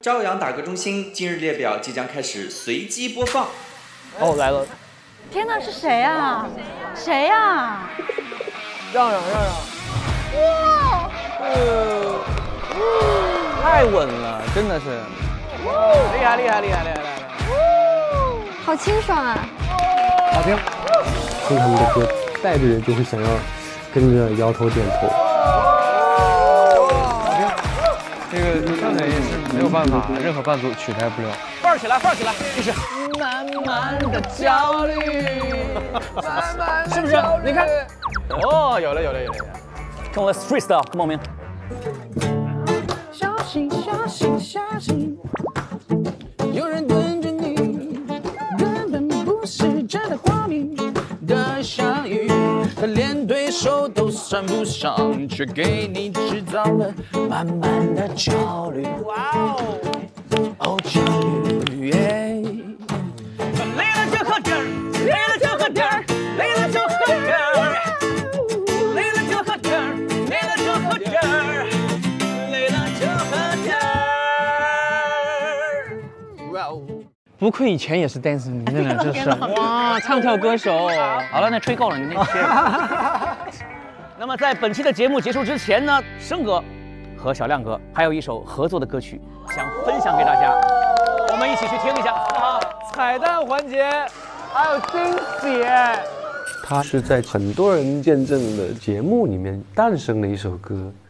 朝阳打歌中心今日列表即将开始随机播放。 哦，来了！ 天哪，是谁啊？谁呀？ 让！哇！太稳了，真的是，厉害！ 好清爽啊！ 好听。听他们的歌，带着人就会想要跟着摇头点头。 这个上台也是没有办法，任何伴奏取代不了。 范儿起来，就是慢慢的焦虑，是不是？你看，哦，有了。Come on, let's freestyle. Come on, man. 小心，有人等着你，根本不是真的画面的相遇，他连对手都算不上，却给你制造了满满的焦虑。哇哦，焦虑。累了就喝点儿，累了就喝点儿，累了就喝点儿，累了就喝点儿，累了就喝点儿，累了就喝点儿。哇哦！ 不愧以前也是 dance 名的呢，这是哇，唱跳歌手。好了，那吹够了，你切。 那么在本期的节目结束之前呢，生哥和小亮哥还有一首合作的歌曲想分享给大家，我们一起去听一下，好不好？ 彩蛋环节还有惊喜。 它是在很多人见证的节目里面诞生的一首歌。